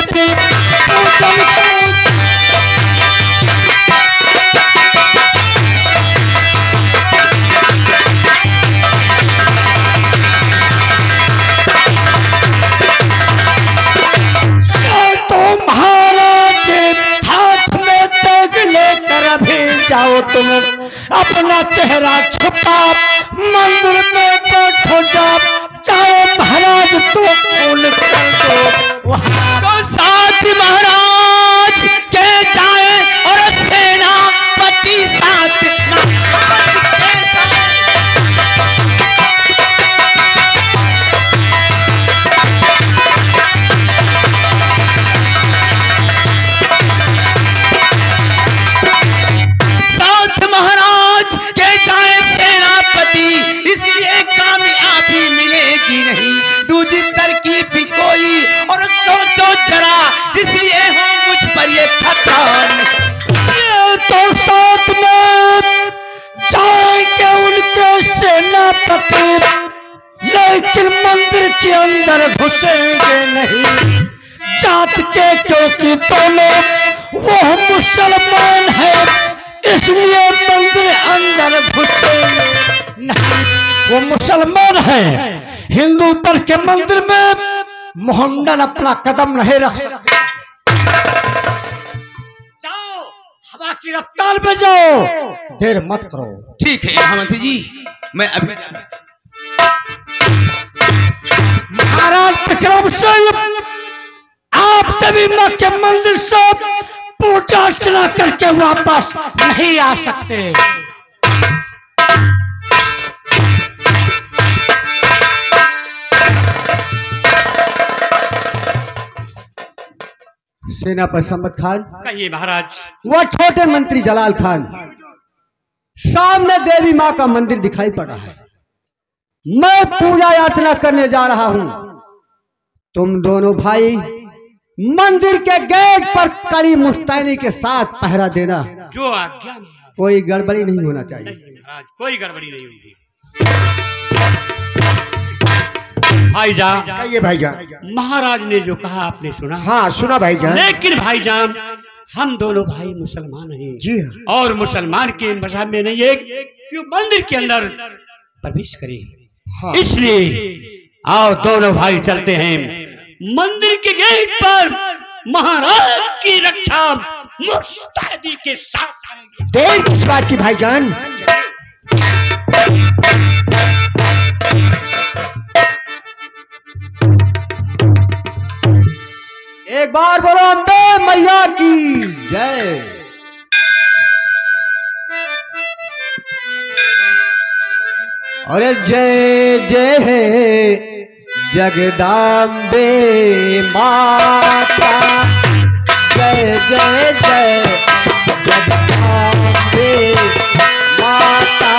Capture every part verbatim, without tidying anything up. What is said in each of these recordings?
की पूजन तो महाराज हाथ में तेग लेकर अभी जाओ तुम अपना चेहरा छुपा मंदिर में बैठो जाओ चाहे महाराज तो खून कर दो वहां तो साथ महाराज के जाए और सेनापति साथ साथ महाराज के जाए सेनापति इसलिए कामयाबी मिलेगी नहीं दूसरी तरकीब भी कोई और सोचो जरा जिसलिए हो मुझ पर ये खतरा ये तो साथ में जाएंगे उनके सेनापति लेकिन मंदिर के अंदर घुसेंगे नहीं जात के क्योंकि दोनों वो मुसलमान है इसलिए मंदिर अंदर घुसेंगे नहीं वो मुसलमान है हिंदू पर के मंदिर में मोहम्मदन अपना कदम नहीं रख सकते जाओ हवा की रफ्तार में जाओ देर मत करो ठीक है महामंत्री जी मैं अभी महाराज विक्रम सिंह आप तभी मां के मंदिर से पूजा अर्चना करके वापस नहीं आ सकते सेनापति सम्मत खान कहिए महाराज वह छोटे मंत्री जलाल खान सामने देवी माँ का मंदिर दिखाई पड़ रहा है मैं पूजा याचना करने जा रहा हूं तुम दोनों भाई मंदिर के गेट पर कड़ी मुस्तैदी के साथ पहरा देना जो आज्ञा कोई गड़बड़ी नहीं होना चाहिए महाराज कोई गड़बड़ी नहीं होगी भाईजान कहिए भाईजान महाराज ने जो कहा आपने सुना हाँ सुना भाईजान लेकिन भाईजान हम दोनों भाई मुसलमान हैं जी और मुसलमान के मजहब में नहीं है कि मंदिर के अंदर प्रवेश करे हाँ। इसलिए आओ दोनों भाई चलते हैं मंदिर के गेट पर महाराज की रक्षा मुस्तैदी के साथ आएंगे देर किस बात की भाईजान एक बार बोलो अम्बे मैया की जय अरे जय जय जगदाम्बे माता जय जय जय जगदाम्बे माता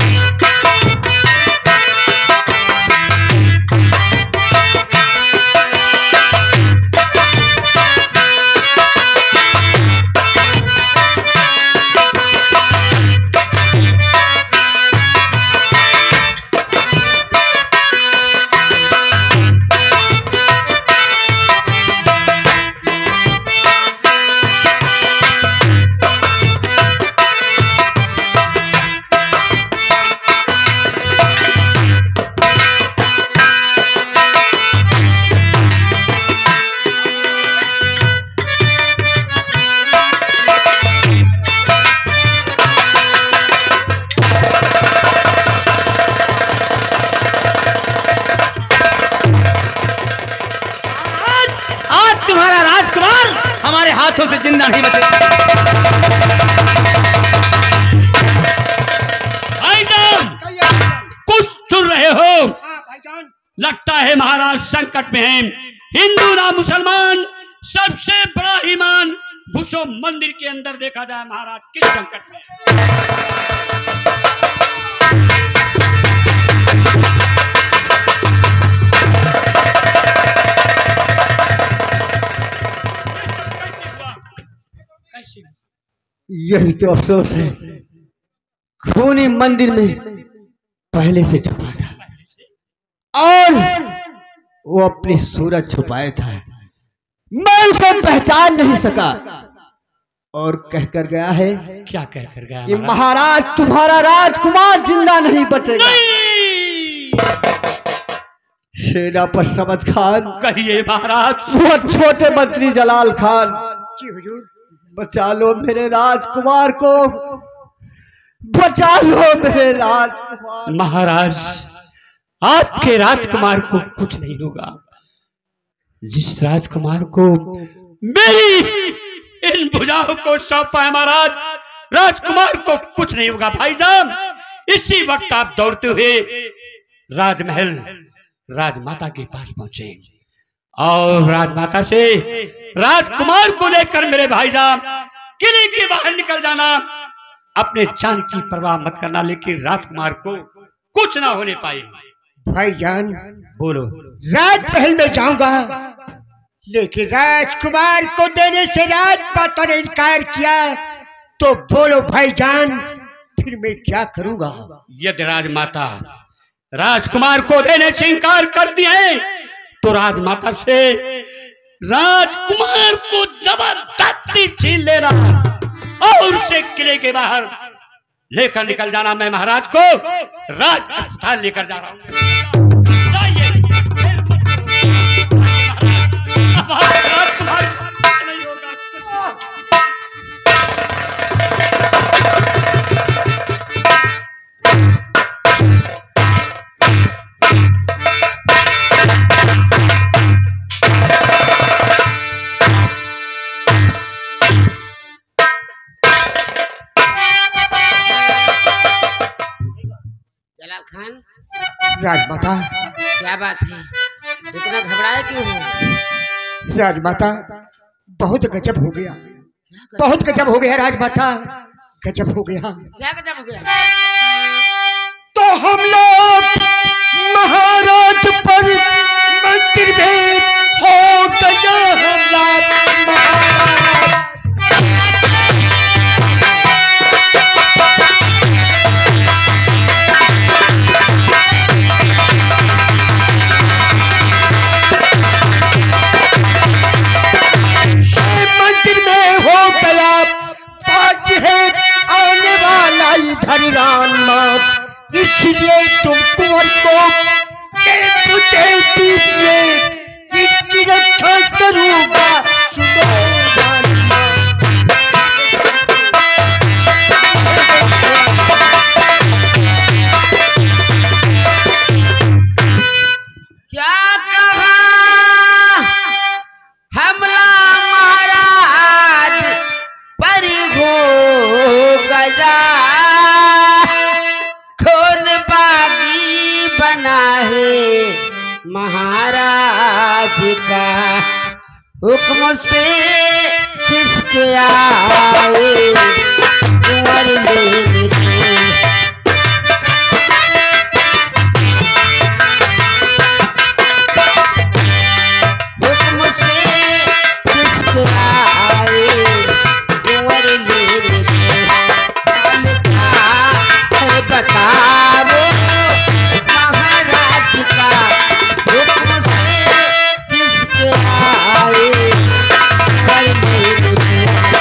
हमारे हाथों से जिंदा नहीं बचे भाईजान कुछ सुन रहे हो लगता है महाराज संकट में हैं हिंदू ना मुसलमान सबसे बड़ा ईमान घुसो मंदिर के अंदर देखा जाए महाराज किस संकट में यही तो अफसोस है खूनी मंदिर में पहले से छुपा था और वो अपनी सूरत छुपाया था मैं उसे पहचान नहीं सका और कहकर गया है क्या कह कर गया कि महाराज तुम्हारा राजकुमार जिंदा नहीं बचेगा। सेनापति समद खान, कहिए महाराज। वो छोटे मंत्री जलाल खान, जी हुजूर। बचा लो मेरे राजकुमार को, बचा लो मेरे राजकुमार। महाराज आपके राजकुमार को कुछ नहीं होगा। जिस राजकुमार को मेरी इन भुजाओं को सौंपा है महाराज, राजकुमार को कुछ नहीं होगा। भाईजान इसी वक्त आप दौड़ते हुए राजमहल राजमाता के पास पहुंचे और राजमाता से राजकुमार को लेकर मेरे भाईजान किले के बाहर निकल जाना। अपने जान की परवाह मत करना, लेकिन राजकुमार को कुछ ना होने पाए। भाईजान बोलो। राजमहल में जाऊंगा, लेकिन राजकुमार को देने से राजमाता ने इनकार किया, तो बोलो भाईजान फिर मैं क्या करूंगा? यदि राजमाता राजकुमार को देने से इनकार कर दिए तो राजमाता से राजकुमार को जबरदस्ती छीन लेना और उसे किले के बाहर लेकर निकल जाना। मैं महाराज को राज अस्पताल लेकर जा रहा हूँ। जाइए। राजकुमार कुछ नहीं होगा, कुछ खान, राजमाता, क्या बात है? इतना घबराए क्यों हो? राजमाता बहुत गजब हो गया, बहुत गजब हो गया राजमाता, गजब हो गया। क्या गजब हो गया? तो हम लोग महाराज पर मंदिर में हो गया हमला। मंदिर में हो गया, बाकी है आने वाला इधर रानमा, इसलिए तुम कुंवर को मुझे दीजिए, इसकी रक्षा करूंगा। सुनो क्या कहा? हमला महाराज पर हो गया, खून बागी बना है महाराज का, हुक्म से किसके आए कुंवर लेने को। हुक्म से किसके आए कुंवर लेने को। है बताओ महाराज का, हुक्म से किसके आए कुंवर लेने को।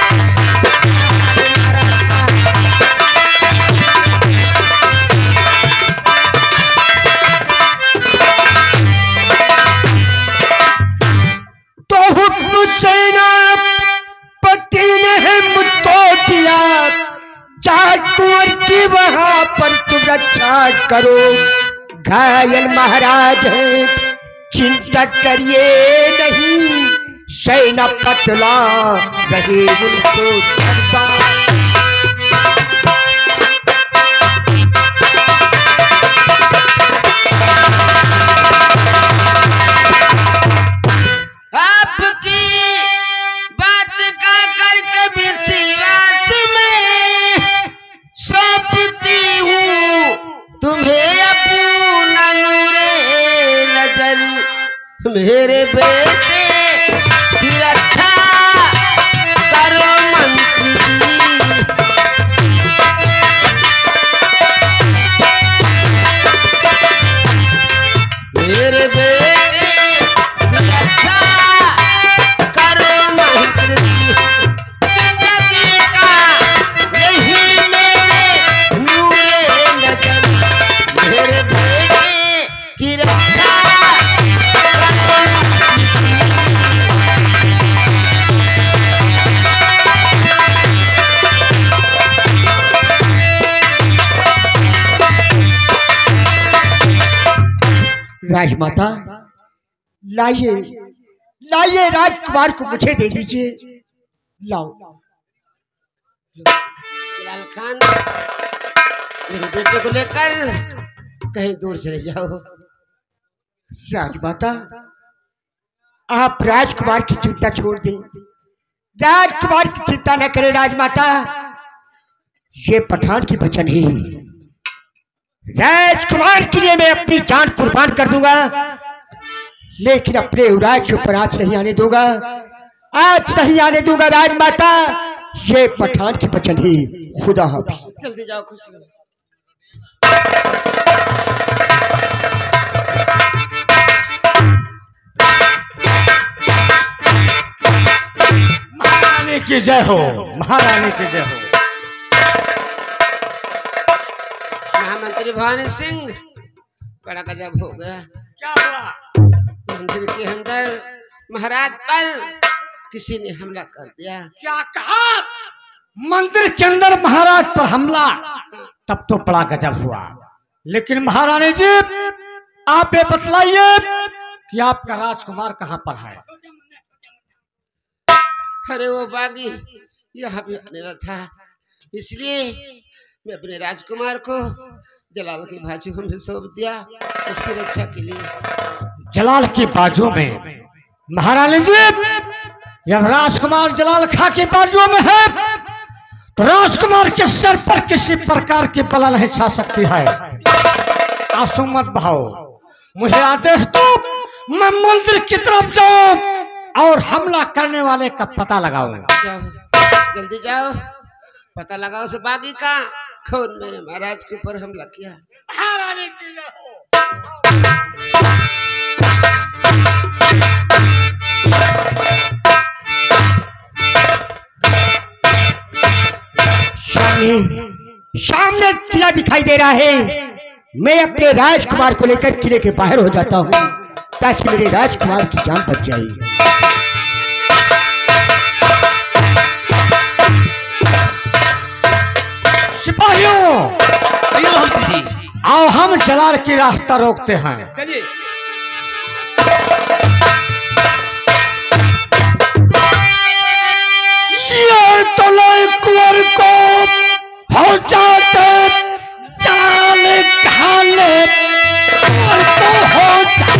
तो हुक्म सेनापति ने मुझको दिया, चाहे कुंवर की वहां पर तुम रक्षा करो। घायल महाराज है, चिंता करिए नहीं, सेनापति ला रहे उनको दरबार। आपकी बात का करके विश्वास में सौंपती हूँ तुम्हें अपना नूरे नजर। मेरे बेटे की रक्षा करो मंत्री जी। मेरे बेटे की रक्षा राजमाता, लाइए लाइए राजकुमार को मुझे दे दीजिए। लाओ। जलाल खान, मेरे बेटे को लेकर कहीं दूर चले जाओ। राजमाता, आप राजकुमार की चिंता छोड़ दें। राजकुमार की चिंता न करें राजमाता, ये पठान की वचन ही राजकुमार के लिए मैं अपनी जान कुर्बान कर दूंगा, लेकिन अपने युवराज के ऊपर आज नहीं आने दूंगा, आज नहीं आने दूंगा राजमाता। ये पठान की वचन ही। खुदा हाफिज। जल्दी जाओ, खुश रहो। महारानी की जय हो, महारानी की जय हो। महामंत्री भवानी सिंह, बड़ा गजब हो गया। क्या हुआ? मंदिर के अंदर महाराज पर किसी ने हमला कर दिया। क्या कहा? मंदिर के अंदर महाराज पर हमला? तब तो बड़ा गजब हुआ। लेकिन महारानी जी, आप ये बतलाइए कि आपका राजकुमार कहाँ पर है? अरे वो बागी यहाँ भी आने लगा था, इसलिए मैं अपने राजकुमार को जलाल की बाजुओं में सौंप दिया उसकी रक्षा के लिए। जलाल की बाजुओं में? महारानी जी, यह राजकुमार जलाल खां की बाजुओं में है तो राजकुमार के सर पर किसी प्रकार की बला नहीं छा सकती है। आंसू मत बहाओ, मुझे आदेश दो, मैं मंदिर की तरफ जाऊं और हमला करने वाले का पता लगाओ। जाओ, जल्दी जाओ, पता लगाओ उस बागी का कौन मेरे महाराज के ऊपर हमला किया। महारानी की जय हो। सामने सामने किला दिखाई दे रहा है। मैं अपने राजकुमार को लेकर किले के बाहर हो जाता हूँ ताकि मेरे राजकुमार की जान बच जाए। सिपाहियों, जी आओ हम जलाल की रास्ता रोकते हैं। चलिए। ये तो लय कुंवर को हो जाते जलाल खाले कुंवर को हो जाते।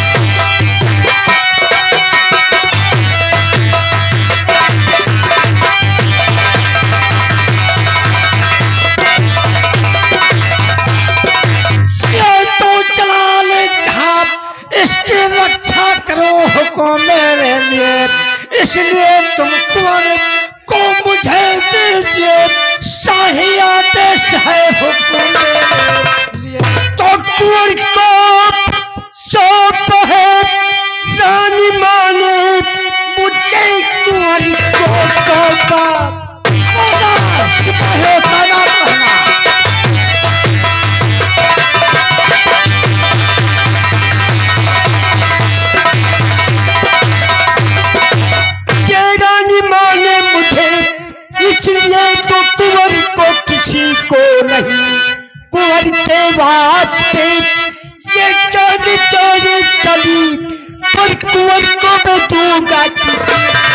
इसकी रक्षा करो हुक्म मेरे लिए, इसलिए तुम कुंवर को मुझे दीजिए, शाही आदेश है हुक्म मेरे लिए। तो कुंवर को सौंप है रानी माने मुझे कुंवर को सौंपा। सिपाहियों तैनात रहना। इसलिए तो कुंवर को किसी को नहीं, कुंवर के वास्ते ये चोरी चोरी चली, पर कुंवर को मैं दूंगा किसी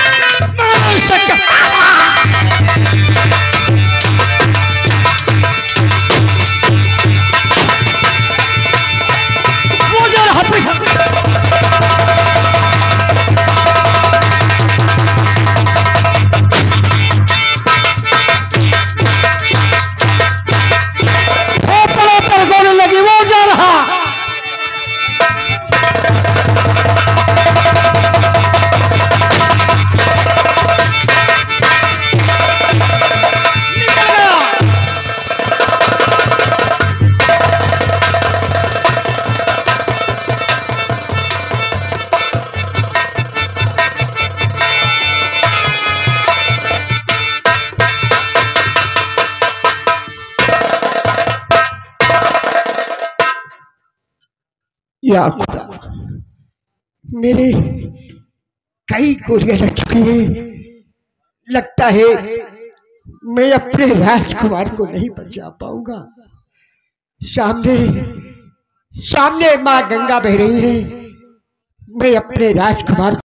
वो जो हफ्ते लगी, वो जा रहा। निकल गया। या खुदा, मेरे कई गोलियां लग चुकी हैं। लगता है मैं अपने राजकुमार को नहीं बचा पाऊंगा। सामने सामने माँ गंगा बह रही है। मैं अपने राजकुमार